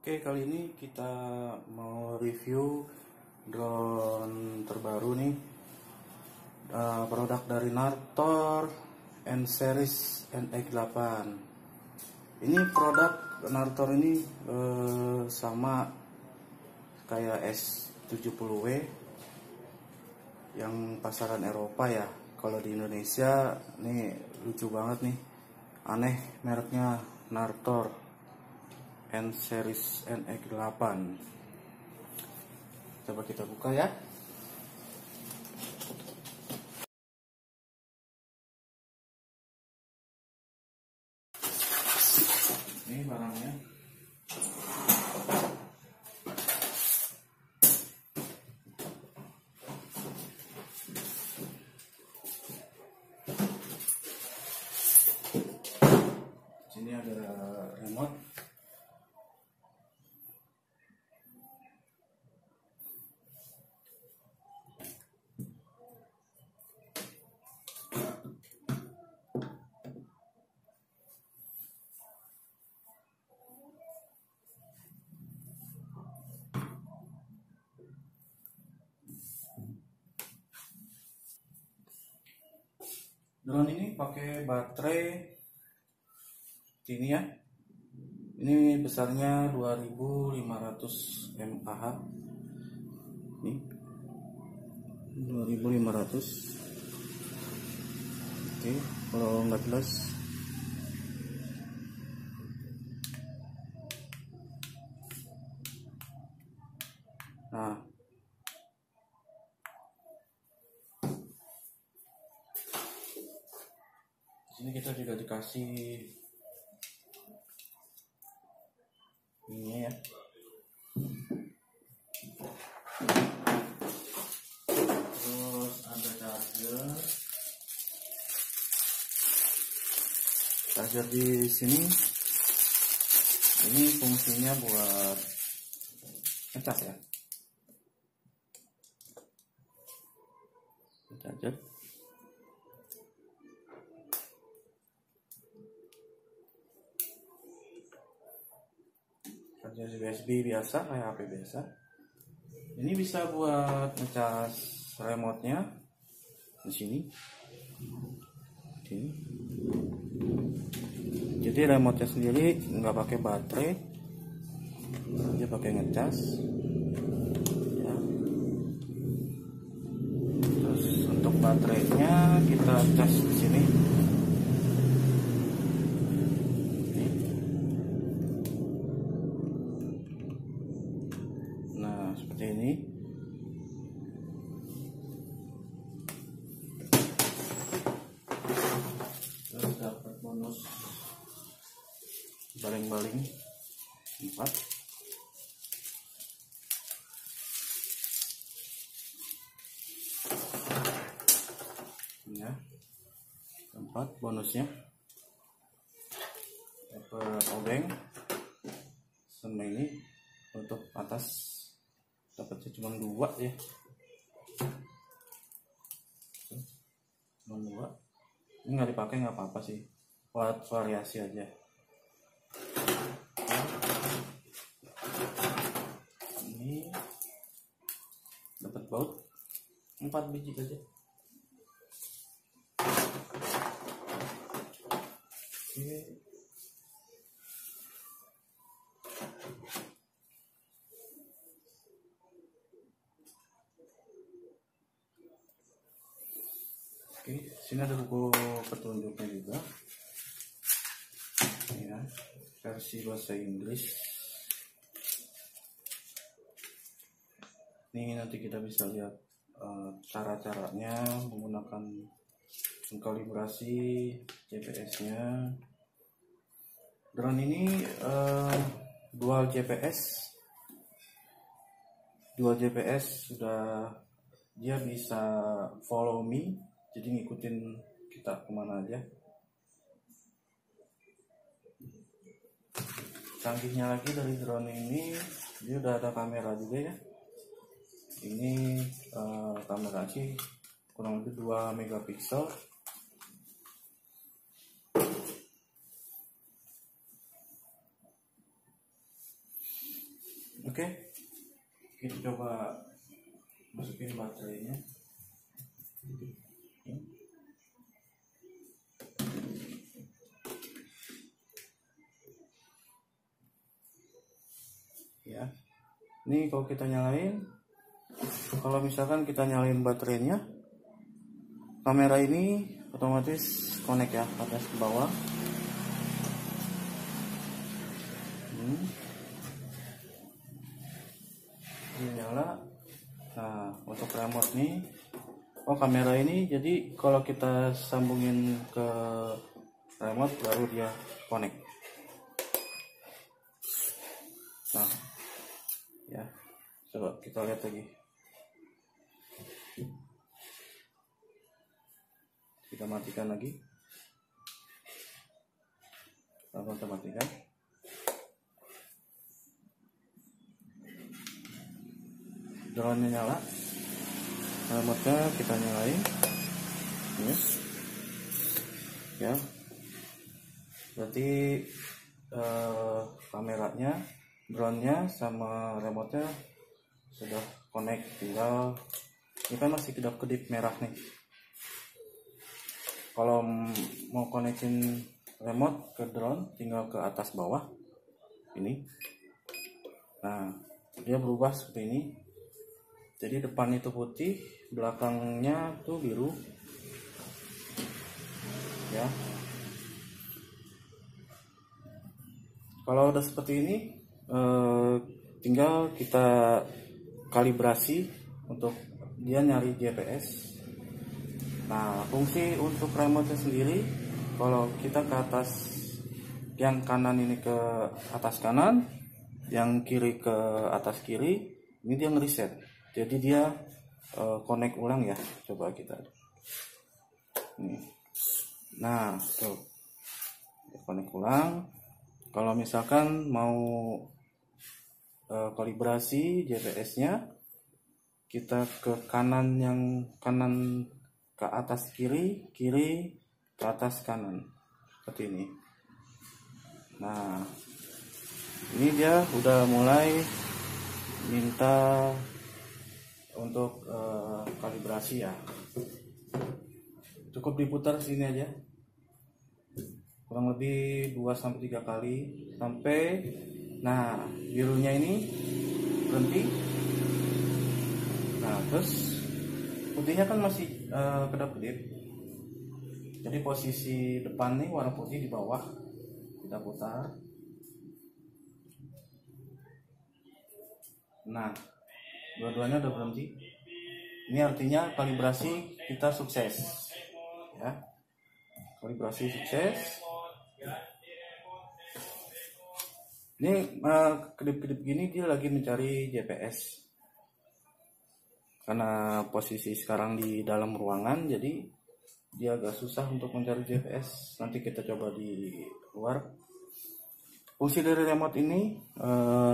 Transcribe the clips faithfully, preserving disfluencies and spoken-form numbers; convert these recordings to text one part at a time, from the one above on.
Oke, kali ini kita mau review drone terbaru nih, uh, produk dari Nartor N series N X delapan. Ini produk Nartor ini uh, sama kayak S tujuh puluh W yang pasaran Eropa ya. Kalau di Indonesia nih lucu banget nih, aneh mereknya Nartor N series N X delapan. Coba kita buka ya. Ini barangnya. Sini ada remote. Drone ini pakai baterai ini ya. Ini besarnya dua ribu lima ratus mAh. Nih. dua ribu lima ratus. Oke, kalau nggak jelas. Nah, di sini kita juga dikasih ini ya. Terus ada charger. Charger di sini. Ini fungsinya buat ngecas ya. Charger. Charger U S B biasa kayak H P biasa. Ini bisa buat ngecas remote-nya di sini. Sini. Jadi remote-nya sendiri nggak pakai baterai, dia pakai ngecas. Ya. Terus untuk baterainya kita cas di sini. Nah, seperti ini. Terus dapat bonus baling-baling empat. Ya, empat bonusnya. Dapat obeng sama ini. Untuk atas dapatnya cuma dua ya, cuma dua. Ini nggak dipakai nggak apa-apa sih, buat variasi aja. Ini dapat baut empat biji aja. Oke. Oke, sini ada buku petunjuknya juga. Ya, versi bahasa Inggris. Ini nanti kita bisa lihat uh, cara-caranya menggunakan mengkalibrasi G P S-nya. Drone ini uh, dual G P S. Dual G P S sudah, dia bisa follow me, jadi ngikutin kita kemana aja. Canggihnya lagi dari drone ini, dia udah ada kamera juga ya. Ini uh, kamera sih kurang lebih dua megapiksel. Oke, kita coba masukin baterainya. Ya, ini kalau kita nyalain, kalau misalkan kita nyalain baterainya, kamera ini otomatis connect ya, atas ke bawah. Hmm. Ini nyala. Nah, untuk remote nih, oh kamera ini jadi kalau kita sambungin ke remote baru dia connect. Nah, ya, coba kita lihat lagi. Kita matikan lagi. Lalu kita matikan. Drone-nya nyala, remote-nya kita nyalain, ya, ya. Berarti eh, kameranya, drone-nya sama remote-nya sudah connect. Tinggal ini kan masih kedap-kedip merah nih. Kalau mau konekin remote ke drone, tinggal ke atas bawah ini. Nah, dia berubah seperti ini. Jadi depan itu putih, belakangnya tuh biru, ya. Kalau udah seperti ini, eh, tinggal kita kalibrasi untuk dia nyari G P S. Nah, fungsi untuk remote sendiri, kalau kita ke atas, yang kanan ini ke atas kanan, yang kiri ke atas kiri, ini dia ngereset. Jadi dia uh, connect ulang ya. Coba kita. Nih. Nah, tuh. Connect ulang. Kalau misalkan mau uh, kalibrasi G P S-nya, kita ke kanan, yang kanan ke atas kiri, kiri ke atas kanan. Seperti ini. Nah, ini dia udah mulai minta untuk uh, kalibrasi ya. Cukup diputar sini aja, kurang lebih dua sampai tiga kali sampai, nah, birunya ini berhenti. Nah, terus putihnya kan masih uh, kedap-kedip. Jadi posisi depan nih warna putih di bawah, kita putar. Nah, dua-duanya udah berhenti. Ini artinya kalibrasi kita sukses, ya. Kalibrasi sukses. Ini uh, kedip-kedip gini dia lagi mencari G P S. Karena posisi sekarang di dalam ruangan, jadi dia agak susah untuk mencari G P S. Nanti kita coba di luar. Fungsi dari remote ini, uh,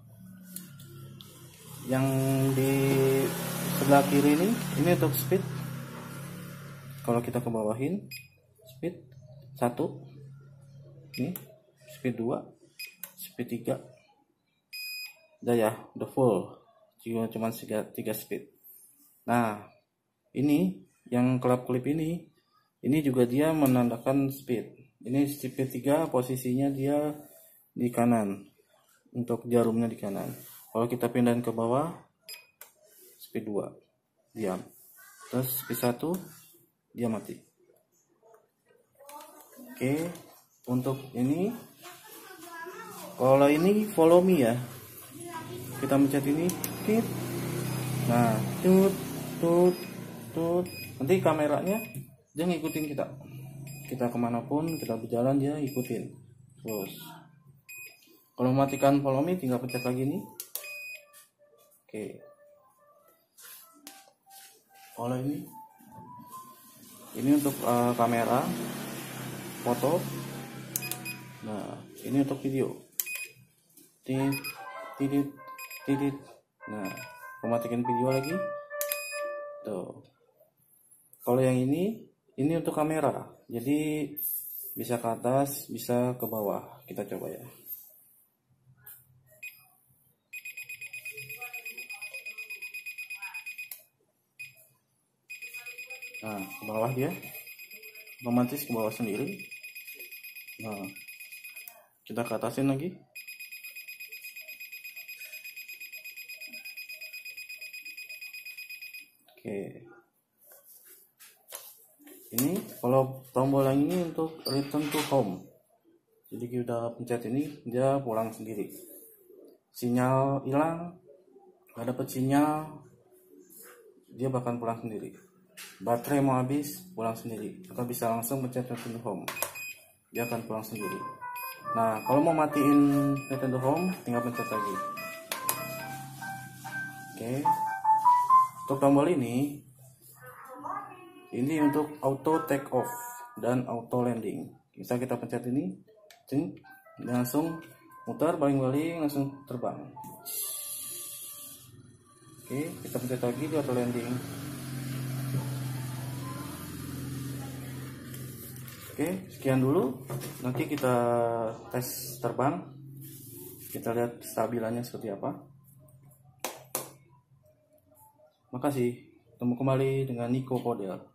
yang di sebelah kiri ini, ini untuk speed. Kalau kita ke bawahin, speed satu, ini speed dua, speed tiga, udah ya, udah full, cuma cuma tiga speed. Nah, ini yang kelap-kelip ini, ini juga dia menandakan speed. Ini speed tiga, posisinya dia di kanan, untuk jarumnya di kanan. Kalau kita pindahin ke bawah, speed dua, diam. Terus speed satu, dia mati. Oke, untuk ini, kalau ini follow me ya. Kita mencet ini, tip. Nah, tut, tut, tut. Nanti kameranya dia ngikutin kita. Kita kemanapun, kita berjalan dia ikutin. Terus, kalau matikan follow me, tinggal pencet lagi nih. Oke, kalau ini ini untuk uh, kamera foto. Nah, ini untuk video. Tit, titit, titit. Nah, mematikan video lagi. Tuh. Kalau yang ini, ini untuk kamera. Jadi bisa ke atas, bisa ke bawah. Kita coba ya. Nah, ke bawah dia, otomatis ke bawah sendiri. Nah, kita ke atasin lagi. Oke. Ini kalau tombol yang ini untuk return to home. Jadi kita pencet ini, dia pulang sendiri. Sinyal hilang, nggak dapet sinyal, dia bahkan pulang sendiri. Baterai mau habis, pulang sendiri. Kita bisa langsung pencet return to home, dia akan pulang sendiri. Nah, kalau mau matiin return to home, tinggal pencet lagi. Oke. Untuk tombol ini, ini untuk auto take off dan auto landing. Bisa kita pencet ini, cing, langsung muter baling-baling, langsung terbang. Oke, kita pencet lagi di auto landing. Oke, sekian dulu. Nanti kita tes terbang. Kita lihat stabilannya seperti apa. Makasih. Ketemu kembali dengan Nico Kodel.